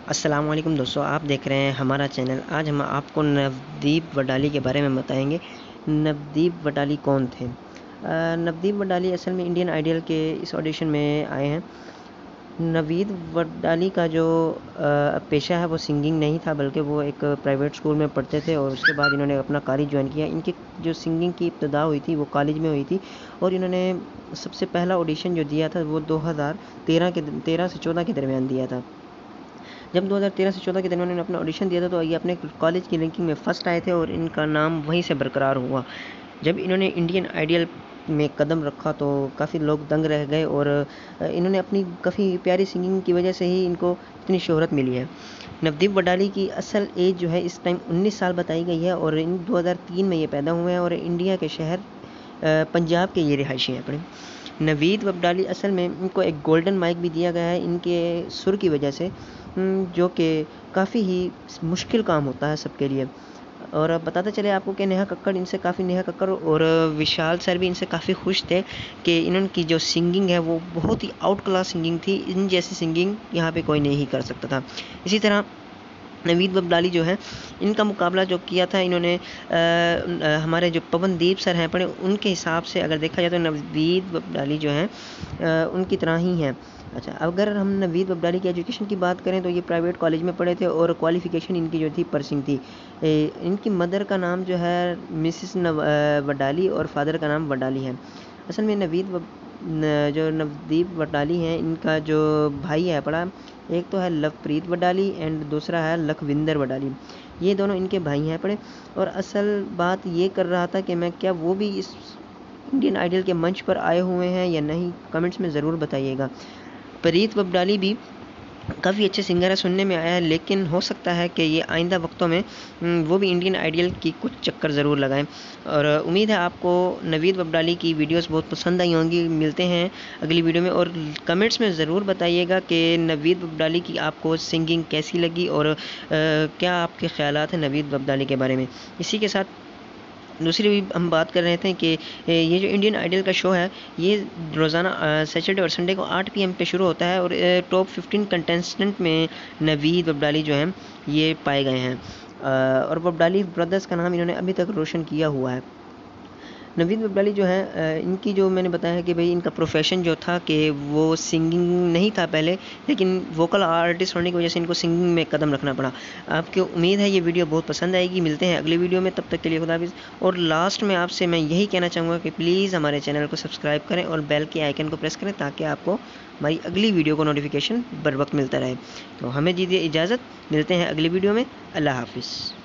अस्सलाम वालेकुम दोस्तों, आप देख रहे हैं हमारा चैनल। आज हम आपको नवदीप वडाली के बारे में बताएंगे। नवदीप वडाली कौन थे? नवदीप वडाली असल में इंडियन आइडल के इस ऑडिशन में आए हैं। नवीद वडाली का जो पेशा है वो सिंगिंग नहीं था, बल्कि वो एक प्राइवेट स्कूल में पढ़ते थे और उसके बाद इन्होंने अपना कॉलेज ज्वाइन किया। इनकी जो सिंगिंग की इब्तिदा हुई थी वो कॉलेज में हुई थी और इन्होंने सबसे पहला ऑडिशन जो दिया था वो 2013 से 14 के दरमियान दिया था। जब 2013 से 14 के दरमियान इन्होंने अपना ऑडिशन दिया था तो ये अपने कॉलेज की रैंकिंग में फ़र्स्ट आए थे और इनका नाम वहीं से बरकरार हुआ। जब इन्होंने इंडियन आइडल में कदम रखा तो काफ़ी लोग दंग रह गए और इन्होंने अपनी काफ़ी प्यारी सिंगिंग की वजह से ही इनको इतनी शोहरत मिली है। नवदीप वडाली की असल एज जो है इस टाइम 19 साल बताई गई है और इन 2003 में ये पैदा हुए हैं और इंडिया के शहर पंजाब के ये रिहायशी हैं अपने। नवीद वडाली असल में इनको एक गोल्डन माइक भी दिया गया है इनके सुर की वजह से, जो कि काफ़ी ही मुश्किल काम होता है सबके लिए। और अब बताते चले आपको कि नेहा कक्कड़ और विशाल सर भी इनसे काफ़ी खुश थे कि इनकी जो सिंगिंग है वो बहुत ही आउट क्लास सिंगिंग थी। इन जैसी सिंगिंग यहाँ पे कोई नहीं कर सकता था। इसी तरह नवीद वडाली जो है, इनका मुकाबला जो किया था इन्होंने हमारे जो पवनदीप सर हैं पढ़े, उनके हिसाब से अगर देखा जाए तो नवीद वडाली जो हैं उनकी तरह ही हैं। अच्छा, अगर हम नवीद वडाली की एजुकेशन की बात करें तो ये प्राइवेट कॉलेज में पढ़े थे और क्वालिफ़िकेशन इनकी जो थी पर्सिंग थी। इनकी मदर का नाम जो है मिसिस वडाली और फादर का नाम वडाली है। असल में जो नवदीप वडाली हैं इनका जो भाई है बड़ा, एक तो है लवप्रीत वडाली एंड दूसरा है लखविंदर वडाली। ये दोनों इनके भाई हैं पड़े। और असल बात ये कर रहा था कि मैं क्या वो भी इस इंडियन आइडल के मंच पर आए हुए हैं या नहीं, कमेंट्स में ज़रूर बताइएगा। प्रीत वडाली भी काफ़ी अच्छे सिंगर है, सुनने में आया है, लेकिन हो सकता है कि ये आइंदा वक्तों में वो भी इंडियन आइडल की कुछ चक्कर ज़रूर लगाएं। और उम्मीद है आपको नवीद वडाली की वीडियोस बहुत पसंद आई होंगी। मिलते हैं अगली वीडियो में और कमेंट्स में ज़रूर बताइएगा कि नवीद वडाली की आपको सिंगिंग कैसी लगी और क्या आपके ख़यालात हैं नवीद वडाली के बारे में। इसी के साथ दूसरी भी हम बात कर रहे थे कि ये जो इंडियन आइडल का शो है ये रोज़ाना सैटरडे और संडे को 8 PM पे शुरू होता है और टॉप 15 कंटेस्टेंट में नवीद वडाली जो हैं ये पाए गए हैं। और वडाली ब्रदर्स का नाम इन्होंने अभी तक रोशन किया हुआ है। नवीद वडाली जो है इनकी जो मैंने बताया है कि भाई इनका प्रोफेशन जो था कि वो सिंगिंग नहीं था पहले, लेकिन वोकल आर्टिस्ट होने की वजह से इनको सिंगिंग में कदम रखना पड़ा। आपको उम्मीद है ये वीडियो बहुत पसंद आएगी। मिलते हैं अगली वीडियो में, तब तक के लिए खुदा हाफिज़। और लास्ट में आपसे मैं यही कहना चाहूँगा कि प्लीज़ हमारे चैनल को सब्सक्राइब करें और बेल के आइकन को प्रेस करें ताकि आपको हमारी अगली वीडियो को नोटिफिकेशन बर वक्त मिलता रहे। तो हमें दीजिए इजाज़त, मिलते हैं अगली वीडियो में। अल्लाह हाफिज़।